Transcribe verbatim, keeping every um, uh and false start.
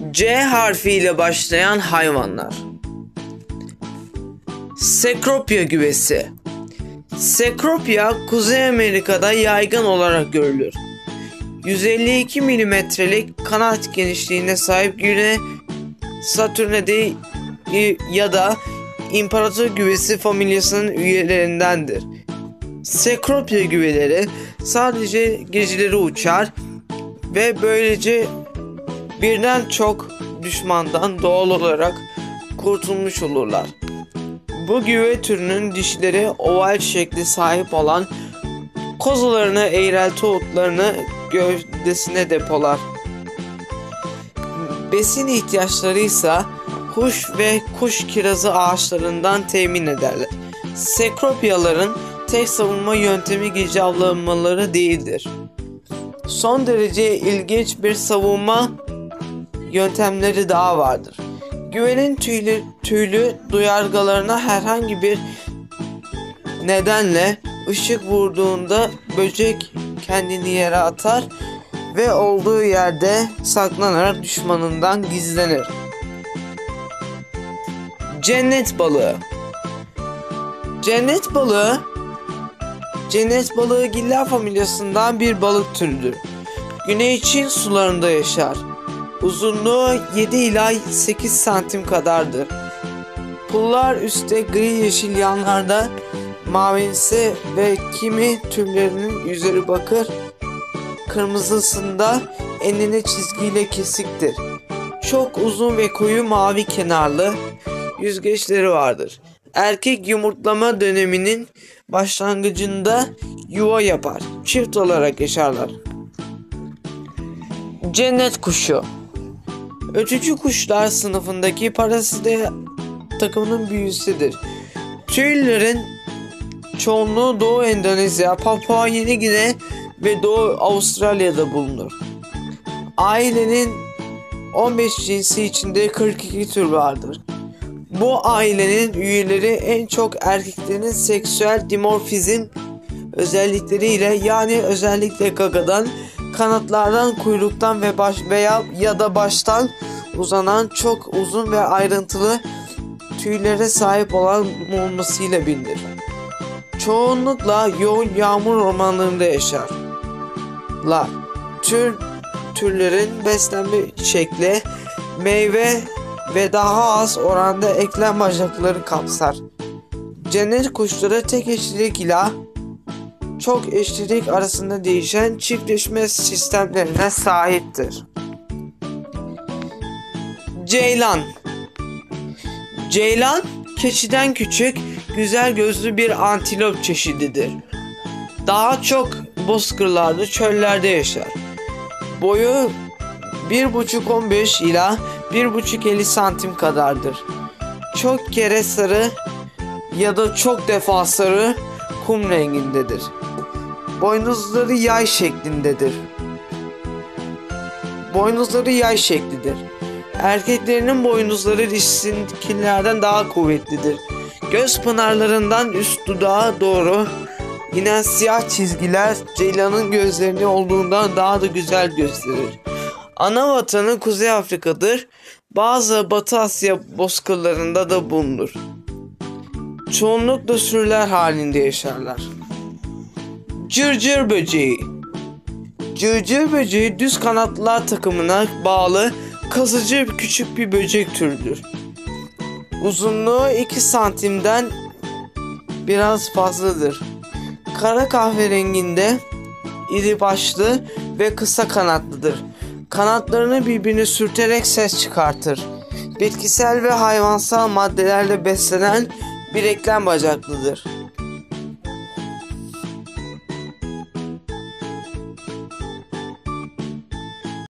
C harfiyle başlayan hayvanlar. Cecropia güvesi. Cecropia Kuzey Amerika'da yaygın olarak görülür. yüz elli iki milimetrelik kanat genişliğine sahip güve Saturniidae ya da İmparator güvesi familyasının üyelerindendir. Cecropia güveleri sadece geceleri uçar ve böylece birden çok düşmandan doğal olarak kurtulmuş olurlar. Bu güve türünün dişileri oval şekli sahip olan kozalarını eğrelti otlarını gövdesine depolar. Besin ihtiyaçları ise kuş ve kuş kirazı ağaçlarından temin ederler. Cecropiaların tek savunma yöntemi gece avlanmaları değildir. Son derece ilginç bir savunma yöntemleri daha vardır. Güvenin tüylü, tüylü duyargalarına herhangi bir nedenle ışık vurduğunda böcek kendini yere atar ve olduğu yerde saklanarak düşmanından gizlenir. Cennet balığı. Cennet balığı Cennet balığı giller familyasından bir balık türüdür. Güney Çin sularında yaşar. Uzunluğu yedi ila sekiz santim kadardır. Pullar üstte gri yeşil, yanlarda mavimsi ve kimi türlerinin yüzleri bakır kırmızısında enine çizgiyle kesiktir. Çok uzun ve koyu mavi kenarlı yüzgeçleri vardır. Erkek yumurtlama döneminin başlangıcında yuva yapar. Çift olarak yaşarlar. Cennet kuşu. Ötücü kuşlar sınıfındaki Parasite takımının büyüsüdür. Tüylerin çoğunluğu Doğu Endonezya, Papua Yeni Gine ve Doğu Avustralya'da bulunur. Ailenin on beş cinsi içinde kırk iki tür vardır. Bu ailenin üyeleri en çok erkeklerin seksüel dimorfizm özellikleriyle, yani özellikle gagadan, kanatlardan, kuyruktan ve baş veya ya da baştan uzanan çok uzun ve ayrıntılı tüylere sahip olan olmasıyla bilinir. Çoğunlukla yoğun yağmur ormanlarında yaşarlar. Tür türlerin beslenme şekli meyve ve daha az oranda eklem bacakları kapsar. Cennet kuşları tek eşlilik ile çok eşlilik arasında değişen çiftleşme sistemlerine sahiptir. Ceylan. Ceylan, keçiden küçük, güzel gözlü bir antilop çeşididir. Daha çok bozkırlarda, çöllerde yaşar. Boyu bir buçuk on beş ila bir buçuk elli santim kadardır. Çok kere sarı ya da çok defa sarı kum rengindedir. Boynuzları yay şeklindedir. Boynuzları yay şeklidir. Erkeklerinin boynuzları dişisinkilerden daha kuvvetlidir. Göz pınarlarından üst dudağa doğru inen siyah çizgiler ceylanın gözlerini olduğundan daha da güzel gösterir. Ana vatanı Kuzey Afrika'dır. Bazı Batı Asya bozkırlarında da bulunur. Çoğunlukla sürüler halinde yaşarlar. Cırcır böceği. Cırcır böceği düz kanatlılar takımına bağlı kazıcı küçük bir böcek türüdür. Uzunluğu iki santimden biraz fazladır. Kara kahverenginde, iri başlı ve kısa kanatlıdır. Kanatlarını birbirine sürterek ses çıkartır. Bitkisel ve hayvansal maddelerle beslenen bir eklem bacaklıdır.